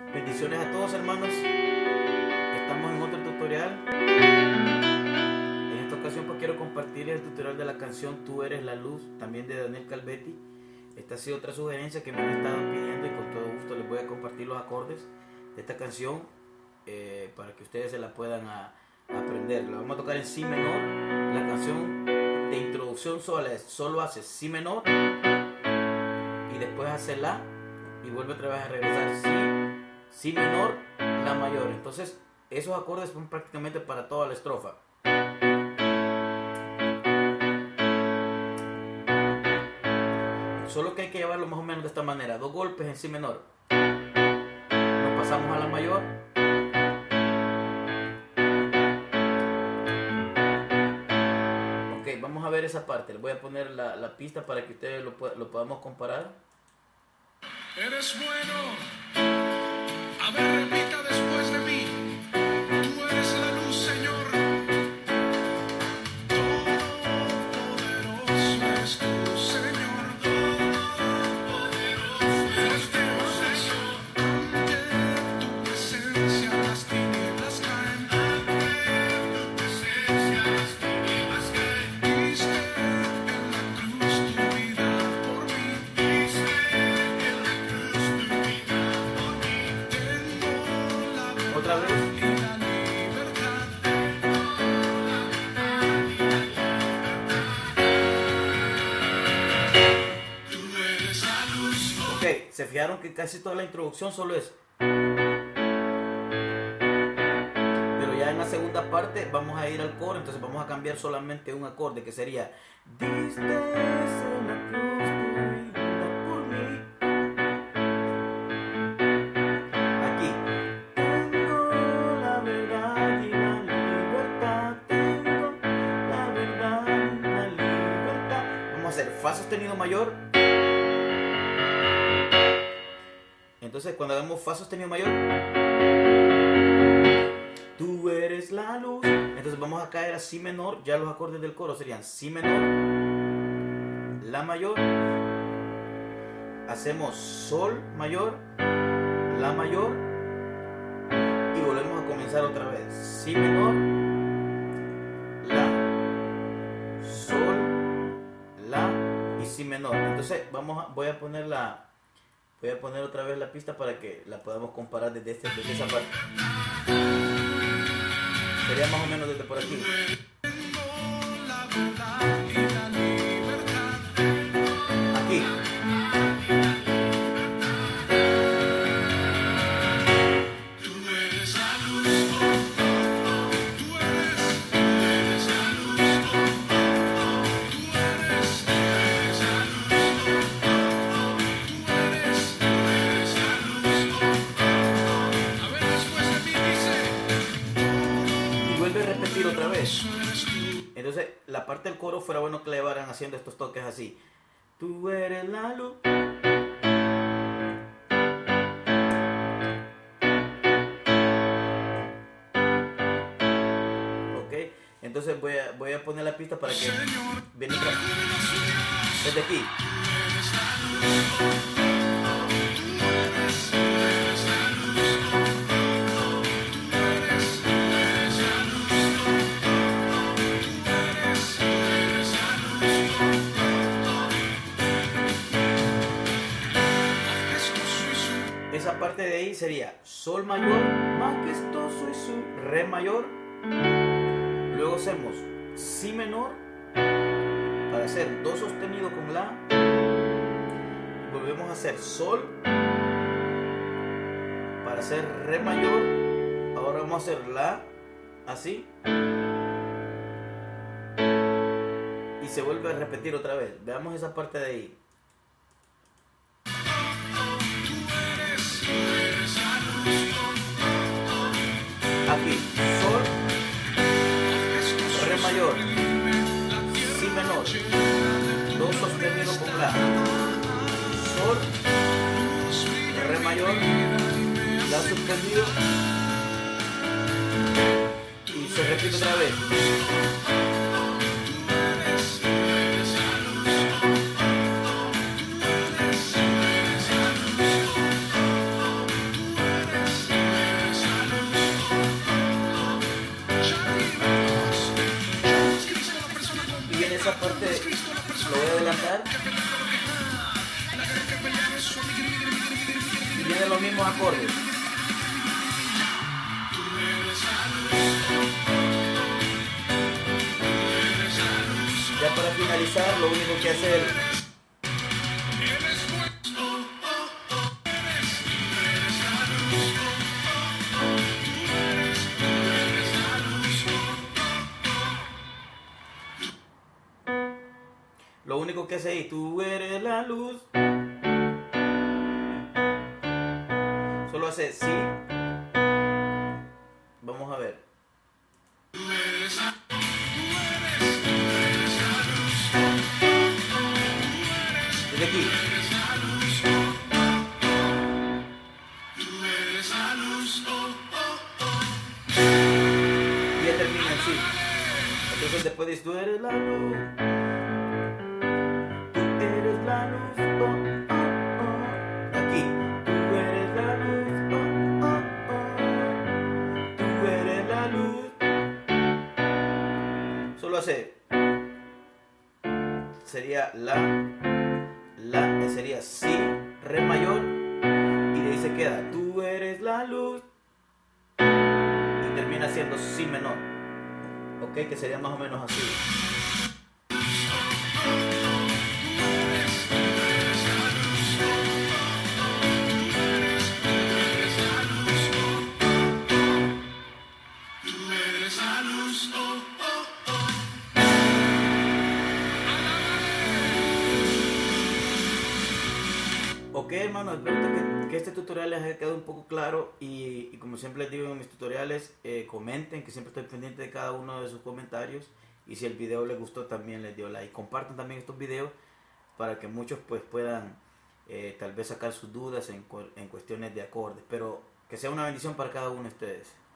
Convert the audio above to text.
Bendiciones a todos, hermanos. Estamos en otro tutorial. En esta ocasión pues quiero compartir el tutorial de la canción Tú eres la luz, también de Daniel Calvetti. Esta ha sido otra sugerencia que me han estado pidiendo y con todo gusto les voy a compartir los acordes de esta canción para que ustedes se la puedan aprender. La vamos a tocar en Si menor. La canción de introducción solo hace Si menor y después hace La y vuelve otra vez a regresar Si menor, La mayor. Entonces esos acordes son prácticamente para toda la estrofa. Solo que hay que llevarlo más o menos de esta manera: dos golpes en Si menor, nos pasamos a La mayor, ok. Vamos a ver esa parte. Les voy a poner la pista para que ustedes lo podamos comparar. Eres bueno. A ver, repita después de mí. Tú eres la luz, Señor. Todopoderoso eres tú, Señor. Todopoderoso eres tú, Señor. Ante tu presencia las tinieblas caen. Ante tu presencia las tinieblas caen. Diste en la cruz tu vida por mí. Diste en la cruz tu vida por mí. Tengo la Otra verdad vez. y la libertad. Tú eres la luz. Ok, se fijaron que casi toda la introducción solo es. Pero ya en la segunda parte vamos a ir al coro, entonces vamos a cambiar solamente un acorde que sería Diste en la cruz tu vida por mí. Aquí tengo la verdad y la libertad. Tengo la verdad y la libertad. Vamos a hacer Fa sostenido mayor. Entonces cuando hagamos Fa sostenido mayor, tú eres la luz. Entonces vamos a caer a Si menor. Ya los acordes del coro serían Si menor, La mayor, hacemos Sol mayor, La mayor y volvemos a comenzar otra vez. Si menor, La, Sol, La y Si menor. Entonces voy a poner otra vez la pista para que la podamos comparar desde esa parte. Sería más o menos desde por aquí. Tengo la verdad y la libertad. Aquí. Tú eres la luz. Tú eres la luz. Tú eres la luz. Tú eres la luz. A ver, después de mí dice. Y vuelve a repetir otra vez. Eso eres tú. Entonces la parte del coro fuera bueno que le vayan haciendo estos toques así. Tú eres la luz. Ok. Entonces voy a poner la pista para que Señor, viene otra desde aquí. eres la luz. Tú eres la luz. Tú eres la luz. Tú eres la luz. Majestuoso y Esa parte de ahí sería Sol mayor, majestuoso y su Re mayor. Luego hacemos Si menor para hacer Do sostenido con La. Y volvemos a hacer Sol para hacer Re mayor. Ahora vamos a hacer La así. Y se vuelve a repetir otra vez. Veamos esa parte de ahí. Aquí, Sol, Re mayor, Si menor, Do sostenido con La, Sol, Re mayor, La sostenido y se repite otra vez. mantienen los mismos acordes. Ya para finalizar, lo único que hacer es tú eres la luz. Solo hace sí. Vamos a ver. Desde aquí. Y ya termina en sí. Entonces después dices tú eres la luz. Tú eres la luz. Oh, oh, oh. Aquí. Tú eres la luz. Oh, oh, oh. Tú eres la luz. Solo hace. Sería la, sería si, re mayor, y de ahí se queda, tú eres la luz, y termina siendo si menor, ok, que sería más o menos así. Ok, hermano, espero que este tutorial les haya quedado un poco claro y como siempre les digo en mis tutoriales, comenten, que siempre estoy pendiente de cada uno de sus comentarios, y si el video les gustó también les dio like. Compartan también estos videos para que muchos pues puedan tal vez sacar sus dudas en cuestiones de acordes, pero que sea una bendición para cada uno de ustedes.